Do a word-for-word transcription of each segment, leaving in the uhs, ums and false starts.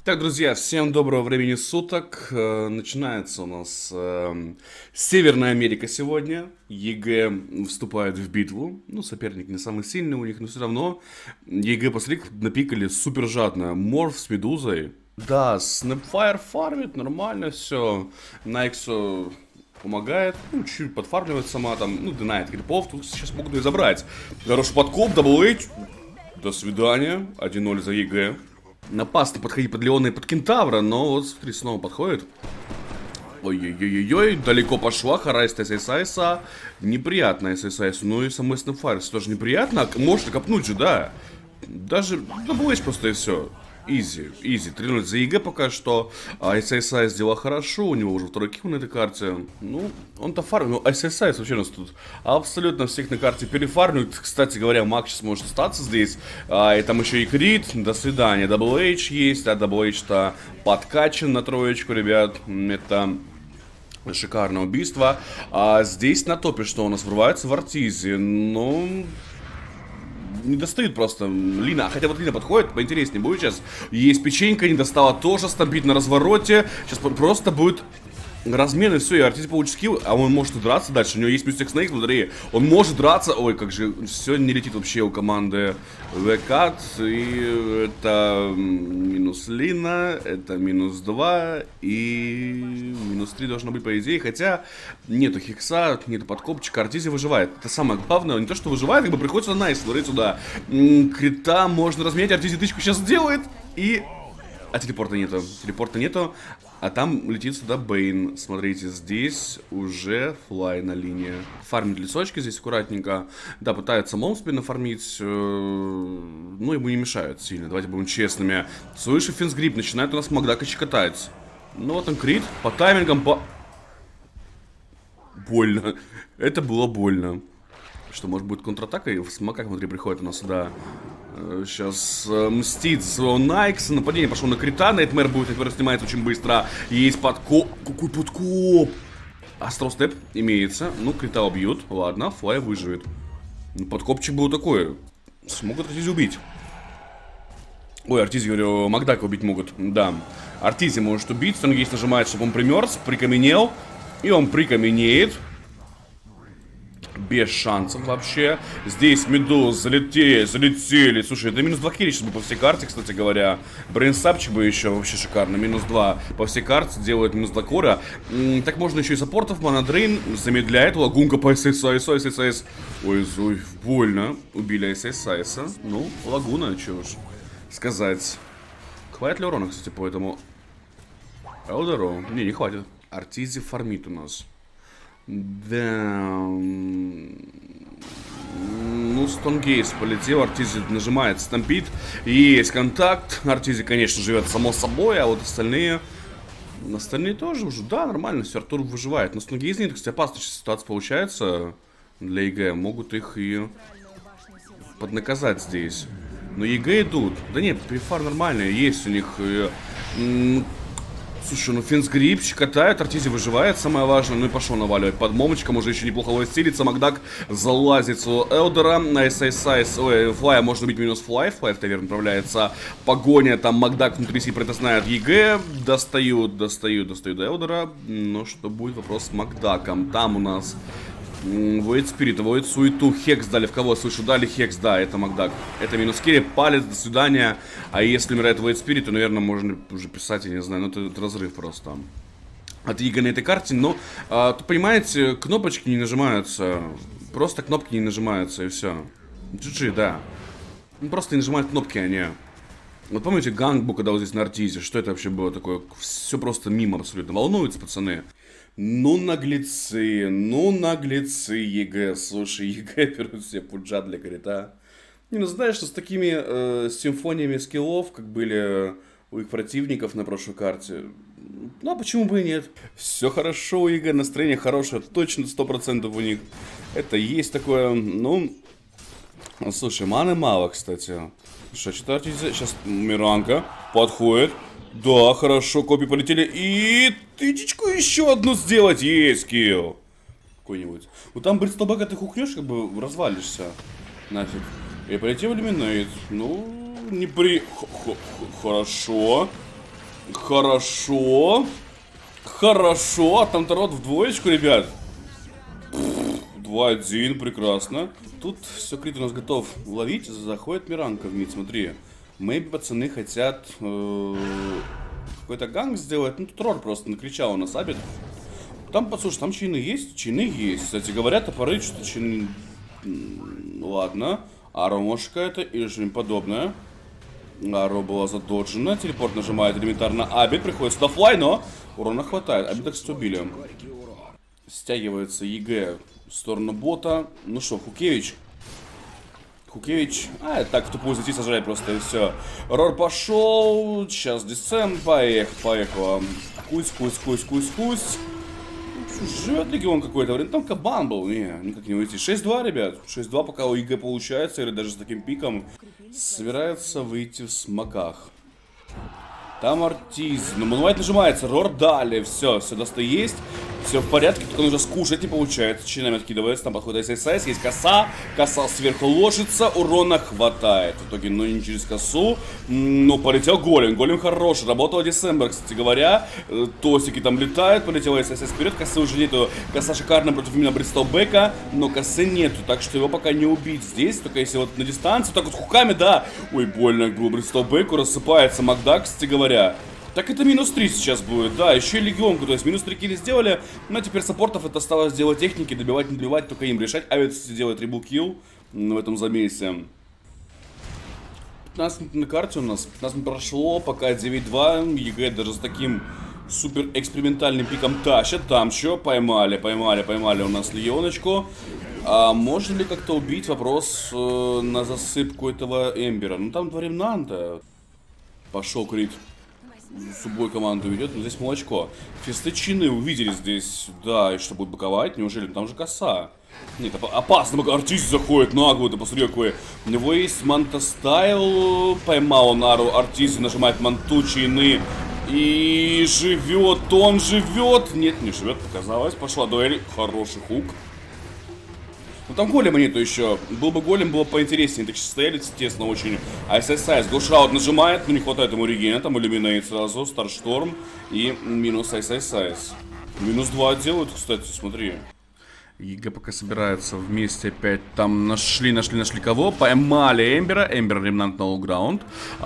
Так, друзья, всем доброго времени суток. Э, Начинается у нас э, Северная Америка сегодня. ЕГЭ вступает в битву. Ну, соперник не самый сильный у них, но все равно. ЕГЭ, посмотри, напикали супер жадно. Морф с Медузой. Да, Снэпфайр фармит, нормально все. Найксу помогает, ну, чуть-чуть подфармливает сама там, ну, динает крипов, тут сейчас могут и забрать. Хороший подкоп, даблэйдж. До свидания, один ноль за ЕГЭ. На пасты подходить под Леона и под Кентавра, но вот смотри, снова подходит. Ой-ой-ой-ой, далеко пошла, харайст эс-эс-айса. Неприятно эс-эс-айсу, ну и самой Снэпфайрс тоже неприятно. Можно копнуть же, да. Даже даблэйдж просто и все. Изи, изи. три ноль за ЕГЭ пока что. А эс-эс-айс дела хорошо, у него уже второй килл на этой карте. Ну, он-то фармил. Ну, эс-эс-айс вообще у нас тут абсолютно всех на карте перефармит. Кстати говоря, Мак сейчас может остаться здесь. А, и там еще и крит. До свидания. Даблэйдж есть, а даблэйдж-то подкачан на троечку, ребят. Это шикарное убийство. А здесь на топе что у нас врывается в Артизе? Ну... Не достают просто Лина. Хотя вот Лина подходит, поинтереснее будет сейчас. Есть печенька, не достала тоже, стампит на развороте. Сейчас просто будет размен и все, и Артиз получит скилл, а он может и драться дальше. У него есть Мистик Снейк, смотри. Он может драться. Ой, как же все не летит вообще у команды Векат. И это минус Лина, это минус два и минус три должно быть по идее. Хотя нету хикса, нету подкопчика, Артизи выживает. Это самое главное, не то что выживает, как бы приходится на найс, смотри сюда. Крита можно разменять, Артизи тычку сейчас сделает и... А телепорта нету, телепорта нету. А там летит сюда Бейн. Смотрите, здесь уже флай на линии. Фармит лесочки здесь аккуратненько. Да, пытается Момспи нафармить. Ну, ему не мешают сильно. Давайте будем честными. Слышу, Финсгрип начинает у нас Макдака щекотать. Ну, вот он крит. По таймингам, по... Больно. Это было больно. Что, может быть, контратака? И в смоках внутри приходит у нас сюда. Сейчас э, мстит своего Найкса. Нападение пошло на крита. Найтмэр будет, Найтмэр снимается очень быстро. Есть подкоп. Какой подкоп? Астростеп имеется. Ну, крита убьют. Ладно, Флай выживет. Ну, подкопчик был такой. Смогут Артизи убить. Ой, Артизи, говорю, Макдака убить могут. Да. Артизи может убить. Стонгейс нажимает, чтобы он примерз. Прикаменел. И он прикаменеет. Без шансов вообще. Здесь Медуз залетели, залетели. Слушай, это минус два килли сейчас бы по всей карте, кстати говоря. Брейнсапчик бы еще вообще шикарно. Минус два по всей карте делает минус два кора. М -м, так можно еще и саппортов. Монодрейн замедляет. Лагунка по эс-эс-айсу, эс-эс-айс. Ой, ой, больно. Убили эс-эс-айса. Ну, лагуна, что уж сказать. Хватит ли урона, кстати, по этому Элдеру? Не, не хватит. Артизи фармит у нас. Да. Ну, Стонгейс полетел, Артизи нажимает стампит. Есть контакт. Артизи, конечно, живет само собой, а вот остальные... Остальные тоже уже, да, нормально, все, Артур выживает. Но Стонгейс нет, кстати, опасная ситуация получается для ЕГЭ. Могут их и поднаказать здесь. Но ЕГЭ идут. Да нет, префар нормальный, есть у них... Слушай, ну Финсгрип щекотает, Артизи выживает, самое важное, ну и пошел наваливать под момочком, уже еще неплохо ловит Макдак залазит у Элдера, на эс-эс-айс, ой, Флая можно убить минус Флай, Флай в таверн направляется, погоня, там Макдак внутри себя притесняет ЕГЭ, достают, достают, достают до Элдера, но что будет вопрос с Макдаком, там у нас... Воид Спирит, Воид Суету, Хекс дали, в кого слышу, дали Хекс, да, это Макдак. Это минус килли, палец, до свидания. А если умирает Воид Спирит, то, наверное, можно уже писать, я не знаю, ну это, это разрыв просто. От ЕГЭ на этой карте, но, а, то, понимаете, кнопочки не нажимаются, просто кнопки не нажимаются, и все. джи джи, да. Ну, просто не нажимают кнопки они. Вот помните гангбу, когда вот здесь на Артизе, что это вообще было такое? Все просто мимо абсолютно, волнуются пацаны. Ну, наглецы, ну, наглецы, ЕГЭ. Слушай, ЕГЭ берут себе пуджа для крита. Не, ну, знаешь, что с такими э, симфониями скиллов, как были у их противников на прошлой карте, ну, а почему бы и нет? Все хорошо у ЕГЭ, настроение хорошее, точно сто процентов у них. Это есть такое, ну... Слушай, маны мало, кстати. Что, читайте здесь? Сейчас Миранка подходит. Да, хорошо, копии полетели. И тычечку еще одну сделать. Есть скилл. Какой-нибудь. Вот там бритстобэка ты хукнешь, как бы развалишься. Нафиг. И полетел элиминейт. Ну, не при... Х -х -х Хорошо. Хорошо. Хорошо. А там Тарот в двоечку, ребят. два один, прекрасно. Тут все, Крит у нас готов ловить. Заходит Миранка в мид, смотри. Мэйби пацаны хотят э, какой-то ганг сделать. Ну тут Рор просто накричал на сабит. Там, послушай, там чины есть? Чины есть. Кстати говоря, топоры что-то чины... Ладно. Аро может какая-то или что-нибудь подобное. Аро была задоджена. Телепорт нажимает элементарно. Абит приходит на флай, но урона хватает. Абита, кстати, убили. Стягивается ЕГЭ в сторону бота. Ну что, Хукевич. Хукевич. А, так в тупую зайти сожрать просто и все. Рор пошел. Сейчас Десем. Поехал, поехал. Кусь, кусь, кусь, кусь, кусь. Живет легион какое-то время. Там кабан был. Не, никак не выйти. шесть два, ребят. шесть два, пока у ЕГЭ получается, или даже с таким пиком. Собирается выйти в смоках. Там Артиз. Ну, Мануайт нажимается. Рор дали. Все, все досто есть. Все в порядке, только нужно скушать не получается. Чинами откидывается, там подходит ССС, есть коса. Коса сверху ложится, урона хватает. В итоге, ну не через косу. Ну, полетел голем. Голем хороший. Работал Десембер, кстати говоря. Тосики там летают, полетел ССС вперед. Косы уже нету. Коса шикарная против именно Бристолбека. Но косы нету, так что его пока не убить здесь. Только если вот на дистанции, так вот хуками, да. Ой, больно было Бристолбеку. Рассыпается Макдак, кстати говоря. Так это минус три сейчас будет, да, еще и легионку, то есть минус три килли сделали, но теперь саппортов это осталось делать техники, добивать, не добивать, только им решать. Авиа, кстати, делает трибл килл в этом замесе. пятнадцать минут на карте у нас, пятнадцать минут прошло, пока девять два, ЕГЭ даже с таким супер экспериментальным пиком тащат. Там что, поймали, поймали, поймали у нас легионочку. А можно ли как-то убить, вопрос э, на засыпку этого Эмбера? Ну там два ремнанта. Пошел Крит. Субой команду ведет, но здесь молочко. Фесты чины увидели здесь. Да, и что будет боковать? Неужели? Там же коса. Нет, опасно. Артист заходит нагло. Ты посмотри, какой. У него есть манта стайл. Поймал Нару. Артист нажимает манту чины. И живет. Он живет. Нет, не живет, показалось. Пошла дуэль. Хороший хук. Ну там голема нету еще. Был бы голем, было бы поинтереснее. Так сейчас стояли, естественно, очень. А ССС Глушраут нажимает, но не хватает ему регена. Там иллюминейт сразу, Старшторм и минус ССС. Минус два делают, кстати, смотри. ЕГЭ пока собирается вместе опять. Там нашли, нашли, нашли кого? Поймали Эмбера. Эмбер ремнант на лоу-граунд.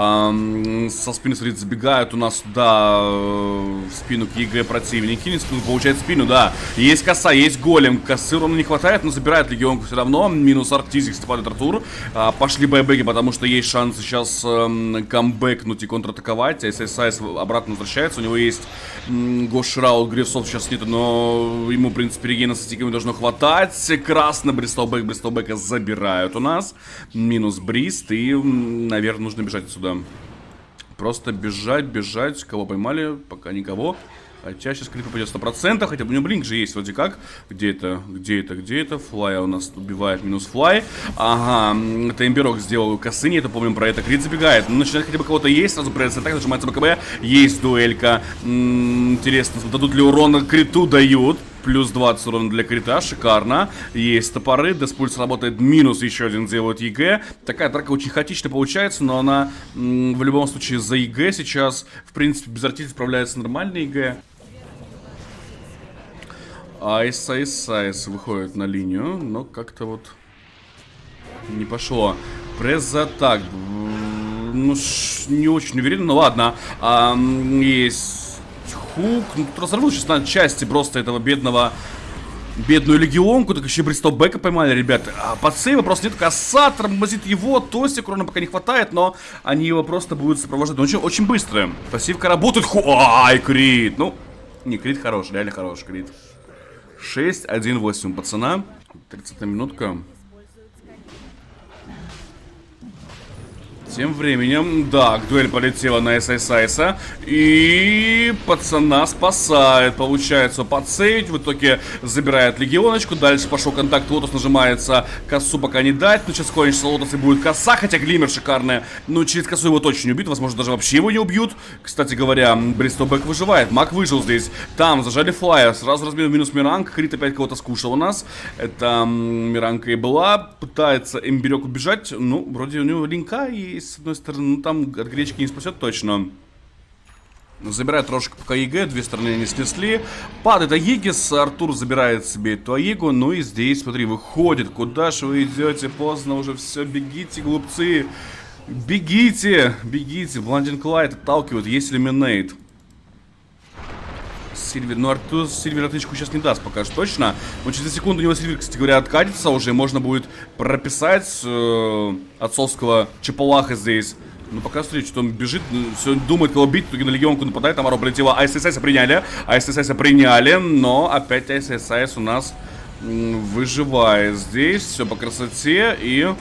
Со спины, смотрите, забегают у нас, да, в спину к ЕГЭ противники. Не спину, получает спину, да. Есть коса, есть голем. Косы ровно не хватает, но забирает легионку все равно. Минус Артизик, степает Артур. Пошли байбеки, потому что есть шанс сейчас камбэкнуть и контратаковать. А ССС обратно возвращается. У него есть Гошраут, Грифсов сейчас нет, но ему, в принципе, регена со стиками должно хватать. Красный Бристолбек, Бристолбека забирают у нас. Минус Брист. И, наверное, нужно бежать отсюда. Просто бежать, бежать. Кого поймали? Пока никого. Хотя сейчас Крит попадет сто процентов. Хотя бы у него блинк же есть вроде как. Где это? Где это? Где это? Флай у нас убивает. Минус флай. Ага. Это Эмберок сделал косы. Не это помним про это. Крит забегает. Ну, начинает хотя бы кого-то есть. Сразу пресс атак. Нажимается БКБ. Есть дуэлька. М-м, интересно, дадут ли урона Криту? Дают. Плюс двадцать урона для Крита, шикарно. Есть топоры, Деспульс работает, минус еще один делает ЕГЭ. Такая драка очень хаотичная получается, но она м, в любом случае за ЕГЭ сейчас. В принципе, без артиста справляется нормально ЕГЭ. Айс, Айс, Айс выходит на линию, но как-то вот не пошло. Пресс за атак. Ну, не очень уверен, но ладно. А, есть... Хук, ну тут разорвут сейчас на части просто этого бедного, бедную легионку, так еще Бристолбека поймали, ребята. А под сейва просто нет, коса тормозит его, Тостик урона пока не хватает, но они его просто будут сопровождать. Он очень, очень быстро. Пассивка работает. Ху, ай, Крит. Ну, не, Крит хороший, реально хороший Крит. шесть один восемь, пацана. тридцатая минутка. Тем временем, да, дуэль полетела на ССС. И пацана спасает. Получается подсейвить. В итоге забирает легионочку. Дальше пошел контакт. Лотос нажимается. Косу пока не дать. Но сейчас кончится Лотос и будет коса. Хотя глиммер шикарная. Но через косу его точно не убьют. Возможно, даже вообще его не убьют. Кстати говоря, Бристолбек выживает. Мак выжил здесь. Там зажали флайер. Сразу разбил минус Миранг. Крит опять кого-то скушал у нас. Это Миранка и была. Пытается Эмберек убежать. Ну, вроде у него линка и с одной стороны, ну там от гречки не спасет точно. Забирает трошки пока ЕГЭ, две стороны не снесли. Падает Аегис, Артур забирает себе эту Аегу. Ну и здесь, смотри, выходит. Куда же вы идете? Поздно уже все, бегите, глупцы. Бегите, бегите. Бландинг Лайт отталкивает, есть элиминейт. Сильвер, ну Артур Сильвер отычку сейчас не даст пока что точно. Но через секунду у него Сильвер, кстати говоря, откатится уже. Можно будет прописать э, отцовского Чапалаха здесь. Ну, пока смотри, что он бежит, все думает, кого бить, в итоге на легионку нападает, там Аро полетела, АСС приняли, АСС приняли, но опять АСС у нас выживает здесь, все по красоте и...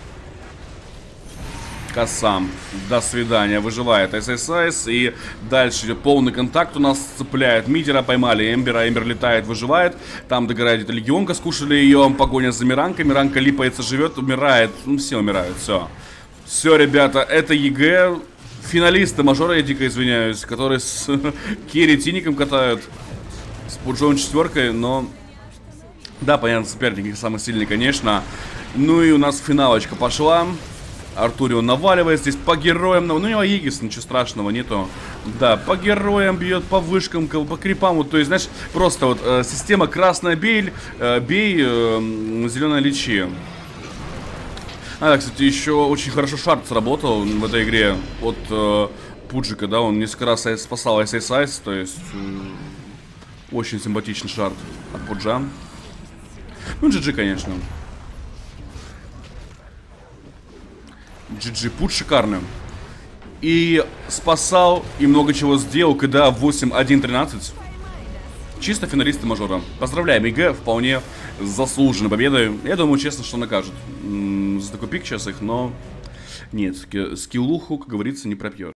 Косам, до свидания, выживает АСС, и дальше идет полный контакт у нас, цепляет Мидера, поймали Эмбера, Эмбер летает, выживает, там догорает где-то легионка, скушали ее, погоня за Миранкой, Миранка липается, живет, умирает, ну все умирают, все. Все, ребята, это ЕГЭ, финалисты мажора, я дико извиняюсь, которые с Керри Тиником катают, с Пуджоун четверкой, но... Да, понятно, соперник самый сильный, конечно. Ну и у нас финалочка пошла. Артурион наваливает здесь по героям. Ну, у него Аегис, ничего страшного нету. Да, по героям бьет, по вышкам, по крипам. Вот, то есть, знаешь, просто вот э, система красная бей, э, бей, э, зеленая лечи. А, да, кстати, еще очень хорошо шарт сработал в этой игре от э, Пуджика, да, он несколько раз спасал эс эс эс, то есть э, очень симпатичный шарт от Пуджа. Ну, джи джи, конечно. джи джи, Пудж шикарный. И спасал, и много чего сделал, когда восемь один тринадцать. Чисто финалисты мажора. Поздравляем, ЕГЭ вполне заслуженной победой. Я думаю, честно, что накажут. М-м, за такой пик сейчас их, но... Нет, скиллуху, как говорится, не пропьет.